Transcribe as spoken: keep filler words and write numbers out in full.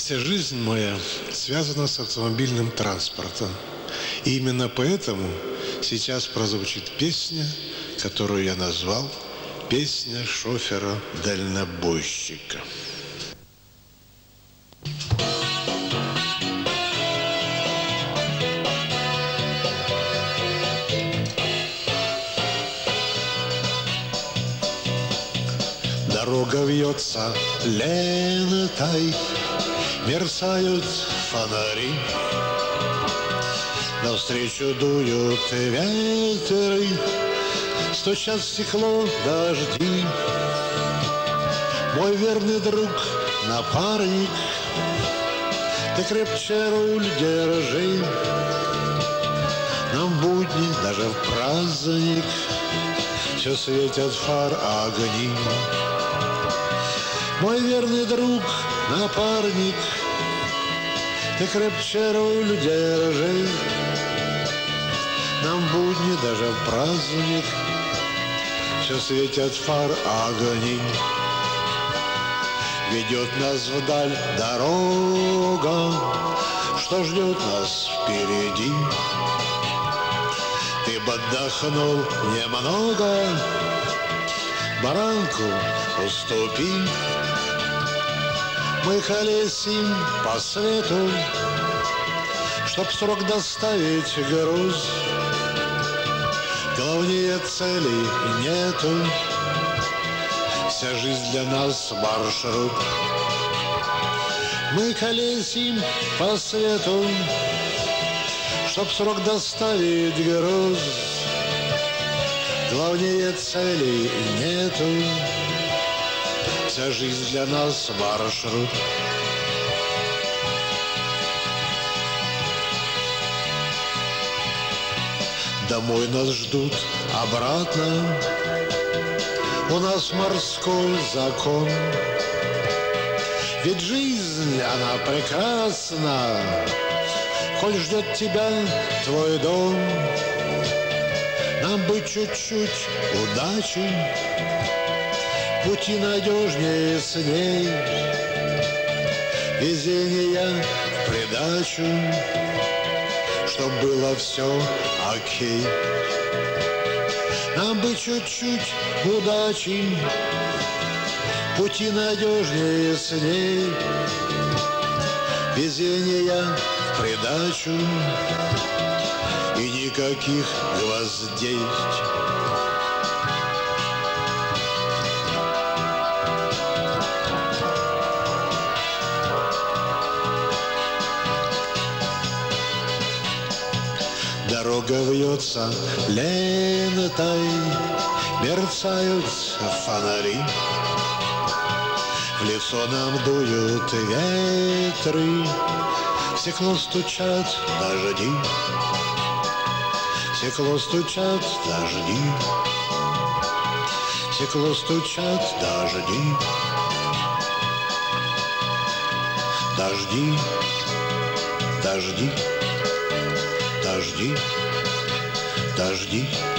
Вся жизнь моя связана с автомобильным транспортом. И именно поэтому сейчас прозвучит песня, которую я назвал «Песня шофера-дальнобойщика». Дорога вьется лентой, мерцают фонари, навстречу дуют ветры, стучат в стекло дожди. Мой верный друг, напарник, ты крепче руль держи. Нам будни, даже в праздник, все светят фар огни. Мой верный друг, напарник, ты крепче руль держи. Нам будни, даже в праздник, все светят фар огни. Ведет нас вдаль дорога, что ждет нас впереди. Ты бы отдохнул немного, баранку уступи. Мы колесим по свету, чтоб срок доставить груз. Главнее цели нету, вся жизнь для нас маршрут. Мы колесим по свету, чтоб срок доставить груз. Главнее цели нету, вся жизнь для нас маршрут. Домой нас ждут обратно, у нас морской закон. Ведь жизнь, она прекрасна, коль ждет тебя твой дом. Нам бы чуть-чуть удачи, пути надежнее с ней, везения в придачу, чтоб было все окей. Нам бы чуть-чуть удачи, пути надежнее с ней, везения в придачу и никаких гвоздей. Дорога вьется лентой, мерцают фонари. В лицо нам дуют ветры, в стекло стучат дожди. В стекло стучат дожди, в стекло стучат дожди. Дожди, дожди, дожди, дожди.